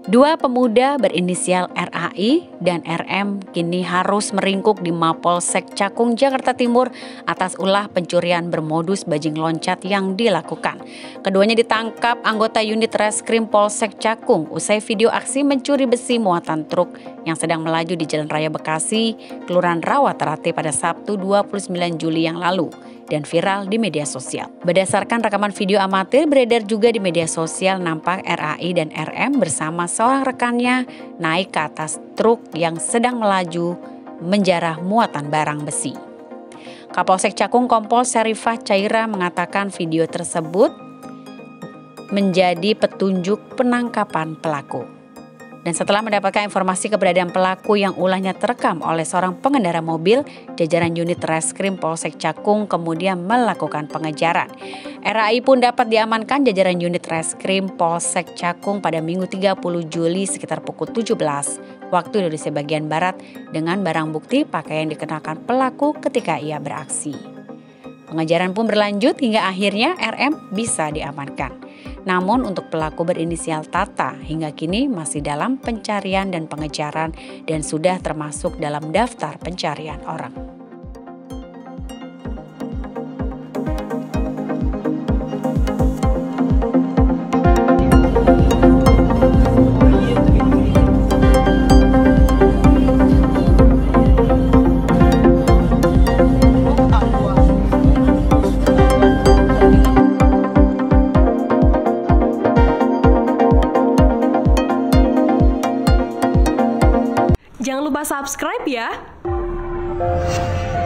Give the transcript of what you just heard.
Dua pemuda berinisial RAI dan RM kini harus meringkuk di Mapolsek Cakung, Jakarta Timur atas ulah pencurian bermodus bajing loncat yang dilakukan. Keduanya ditangkap anggota unit Reskrim Polsek Cakung usai video aksi mencuri besi muatan truk yang sedang melaju di Jalan Raya Bekasi, Kelurahan Rawat-Terate pada Sabtu 29 Juli yang lalu dan viral di media sosial. Berdasarkan rekaman video amatir beredar juga di media sosial, nampak RAI dan RM bersama seorang rekannya naik ke atas truk yang sedang melaju menjarah muatan barang besi. Kapolsek Cakung Kompol Syarifah Caira mengatakan video tersebut menjadi petunjuk penangkapan pelaku. Dan setelah mendapatkan informasi keberadaan pelaku yang ulahnya terekam oleh seorang pengendara mobil, jajaran unit Reskrim Polsek Cakung kemudian melakukan pengejaran. RAI pun dapat diamankan jajaran unit Reskrim Polsek Cakung pada Minggu 30 Juli sekitar pukul 17 waktu Indonesia bagian Barat dengan barang bukti pakaian dikenakan pelaku ketika ia beraksi. Pengejaran pun berlanjut hingga akhirnya RM bisa diamankan. Namun untuk pelaku berinisial Tata hingga kini masih dalam pencarian dan pengejaran dan sudah termasuk dalam daftar pencarian orang. Jangan lupa subscribe ya.